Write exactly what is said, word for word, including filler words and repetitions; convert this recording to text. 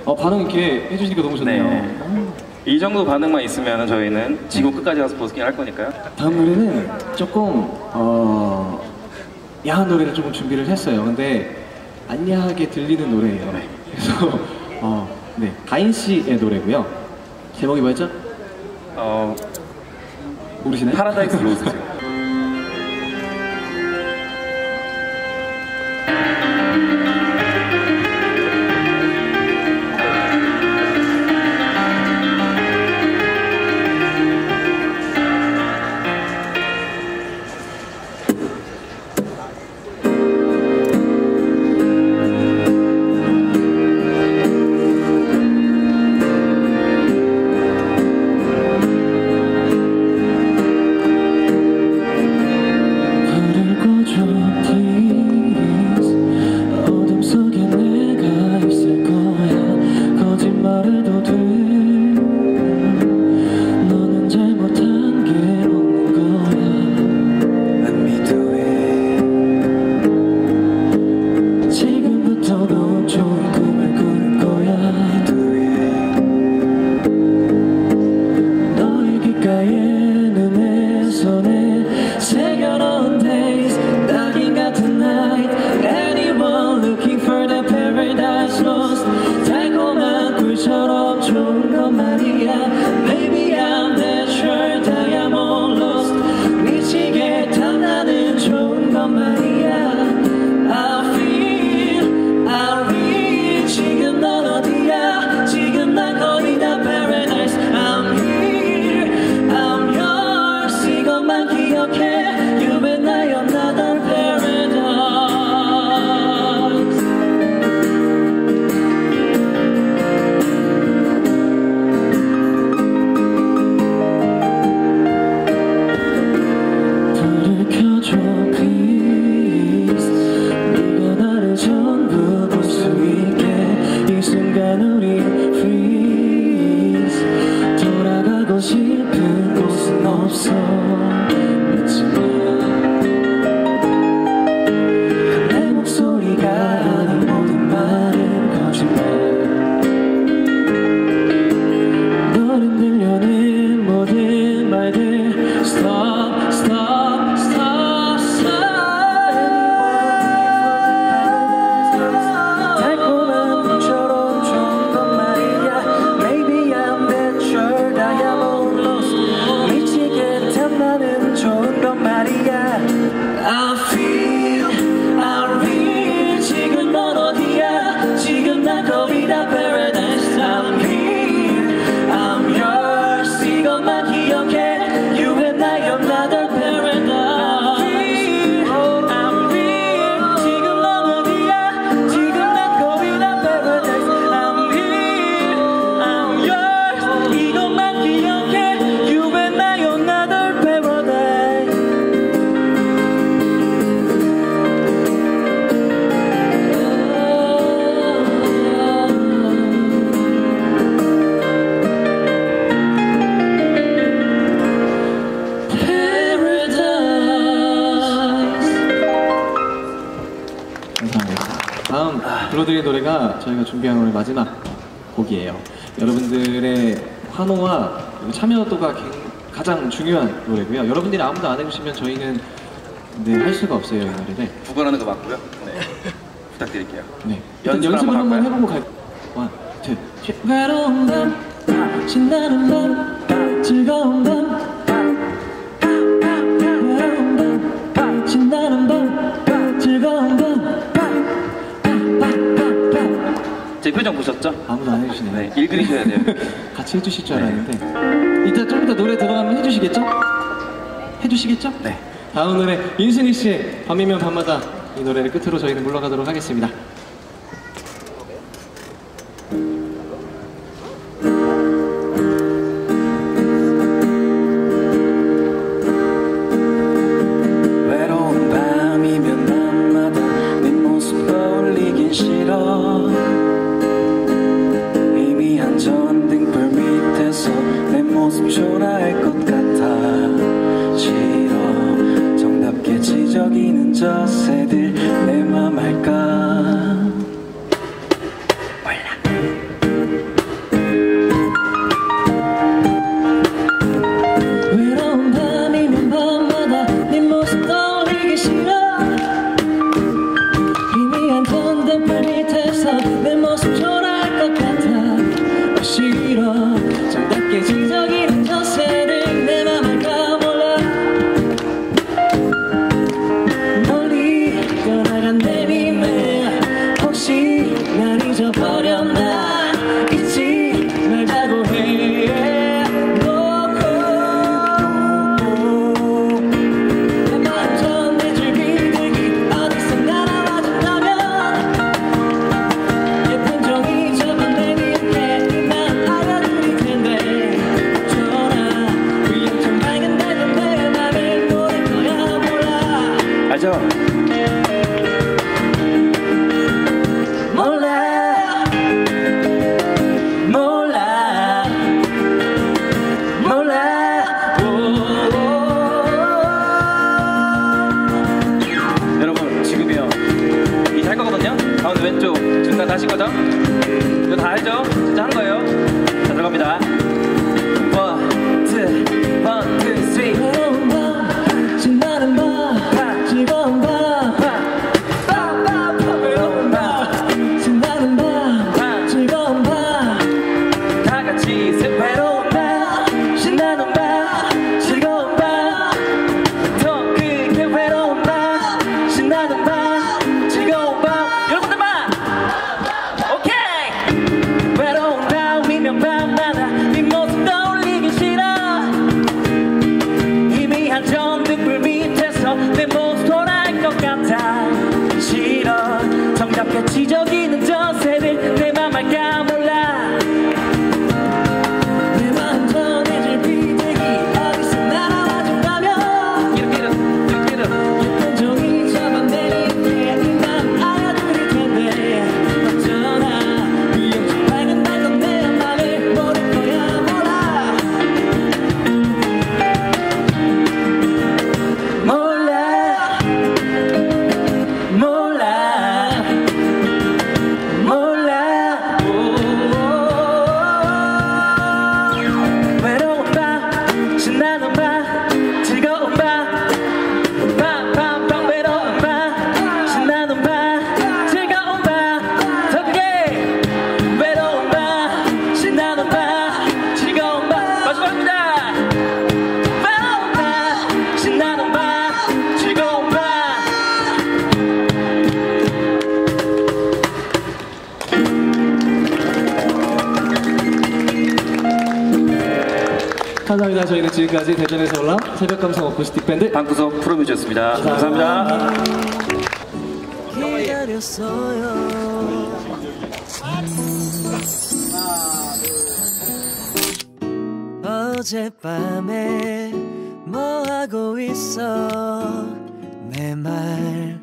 어, 반응 이렇게 해주시니까 너무 좋네요. 네. 이 정도 반응만 있으면 저희는 지구 끝까지 가서 버스킹 할 거니까요. 다음 노래는 조금 어, 야한 노래를 조금 준비를 했어요. 근데 안 야하게 들리는 노래예요. 네. 그래서 어, 네, 가인 씨의 노래고요. 제목이 뭐였죠? 어, 모르시나요? 파라다이스 로스트요. 다음 불러드릴 노래가 저희가 준비한 오늘 마지막 곡이에요. 여러분들의 환호와 참여도가 가장 중요한 노래고요. 여러분들이 아무도 안 해주시면 저희는 네, 할 수가 없어요, 이 노래를. 구걸하는 거 맞고요. 네. 부탁드릴게요. 네. 일단 연습을 한번 해보고 갈게요. 원, 투, 쓰리. 외로운 밤, 신나는 밤, 즐거운 밤, 외로운 밤, 신나는 밤, 즐거운 밤. 제 표정 보셨죠? 아무도 안 해주시네요. 네, 읽으셔야 돼요. 같이 해주실 줄 알았는데 이따 좀 이따 노래 들어가면 해주시겠죠? 해주시겠죠? 네. 다음 노래 윤승희 씨의 밤이면 밤마다 이 노래를 끝으로 저희는 물러가도록 하겠습니다. 외로운 밤이면 밤마다 네 모습 떠올리긴 싫어. 희미한 전등불 밑에서 내 모습 초라할 것 같아. 싫어. 정답게 지저귀는 저 새들 내 맘 알까. 하신 거죠? 이거 다 알죠? 진짜 한 거예요. 자, 들어갑니다. One, two, one, two, three. 외로운 밤, 신나는 밤, 즐거운 밤, 밤밤밤. 외로운 밤, 신나는 밤, 즐거운 밤. 다 같이 세 외로운 밤, 신나는 밤, 즐거운 밤. 더 크게 외로운 밤, 신나는 밤, 즐거운 밤. 여러분들만 오케이. 외로운 밤이면 밤마다 네 모습 떠올리기 싫어. 희미한 전등불 밑에서 내 모습 돌아갈 것 같아. 싫어. 정답게 지저귀는 저 새들 내 맘 알까 몰라. 내 마음 전해질 비대기 어디서 날아와 준다면 이렇게 이렇게 이렇게 온종일 잡아내릴 때이맘 알아들일 텐데 어쩌나 위험지 밝은 밝은 내 맘을 모를 거야 몰라. 몰라 몰라 몰라. 외로운 밤, 신나는 밤, 즐거운 밤. 밤밤밤 외로운 밤, 신나는 밤, 즐거운 밤. 더 크게. 외로운 밤, 신나는 밤, 즐거운 밤. 마지막입니다. 외로운 밤, 신나는 밤, 즐거운 밤. 감사합니다. 저희는 지금까지 대전에서 올라온 새벽 감성 어쿠스틱 밴드 방구석 프로뮤즈였습니다. 감사합니다. 기다렸어요. 어젯밤에 뭐 하고 있어? 내 말